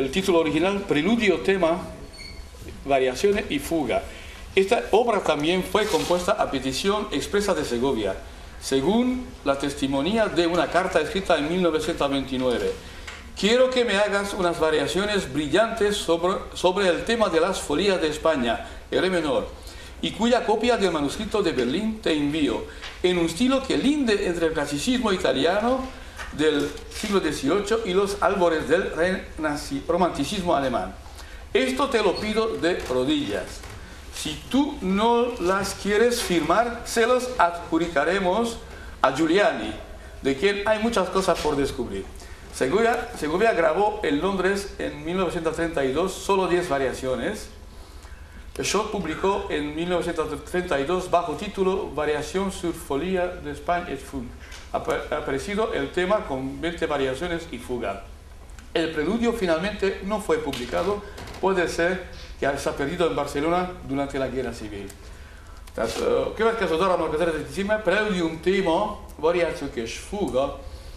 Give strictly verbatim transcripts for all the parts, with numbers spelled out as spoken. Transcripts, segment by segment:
el título original, Preludio, tema, variaciones y fuga. Esta obra también fue compuesta a petición expresa de Segovia, según la testimonía de una carta escrita en mil novecientos veintinueve. Quiero que me hagas unas variaciones brillantes sobre, sobre el tema de las folías de España, re menor, y cuya copia del manuscrito de Berlín te envío, en un estilo que linde entre el clasicismo italiano del siglo dieciocho y los albores del romanticismo alemán. Esto te lo pido de rodillas. Si tú no las quieres firmar, se los adjudicaremos a Giuliani, de quien hay muchas cosas por descubrir. Segovia, Segovia grabó en Londres en mil novecientos treinta y dos solo diez variaciones. Schott publicó en mil novecientos treinta y dos bajo título Variación sur folia de España et fugue. Ha aparecido el tema con veinte variaciones y fuga. El preludio finalmente no fue publicado, puede ser che si è perduto in Barcellona durante la guerra civile. Tehát, következő darabnak az eredeti címe Preludium téma, variációk és fuga.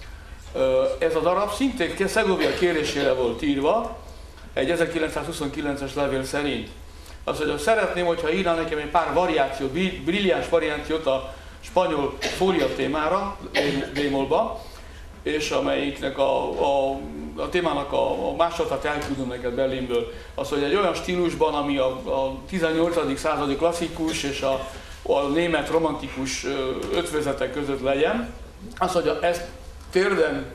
Ez a darab szintén Segovia kérésére volt írva, egy ezerkilencszázhuszonkilences levél szerint. Azt mondja, szeretném, hogyha írna nekem egy pár variációt, brilliáns variációt a spanyol fólia témára, bémolba, és amelyiknek a, a, a témának a, a másolatát elküldöm neked Berlinből. Az, hogy egy olyan stílusban, ami a, a tizennyolcadik századi klasszikus és a, a német romantikus ötvözetek között legyen. Az, hogy ezt térden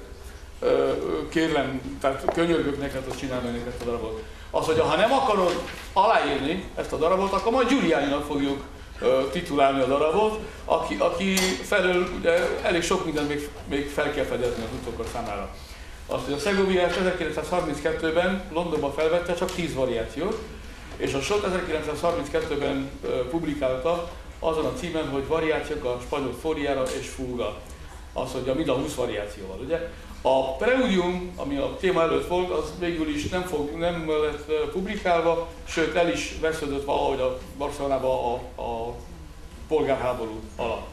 kérlem, tehát könyörgök neked, hogy csinálj meg ezt a darabot. Az, hogy ha nem akarod aláírni ezt a darabot, akkor majd Giulianinak fogjuk titulálni a darabot, aki, aki felől ugye, elég sok mindent még, még fel kell fedezni az utókor számára. Azt, hogy a Segovia ezerkilencszázharminckettőben Londonban felvette csak tíz variációt, és a Schott ezerkilencszázharminckettőben publikálta azon a címen, hogy variációk a spanyol fóliára és fuga. Az, hogy a mind a húsz variációval, ugye? A Preludium, ami a téma előtt volt, az végül is nem, fog, nem lett publikálva, sőt el is vesződött valahogy a Barcelonában a, a polgárháború alatt.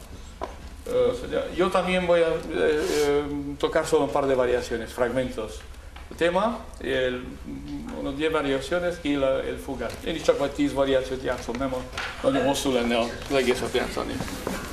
Yo también voy a eh, tocar solo un par de variaciones, fragmentos. El tema, el, unos diez variaciones y la, el fuga. Én is csak vagy tíz variációt játszom, nem a, nagyon hosszú lenne az egészet játszani.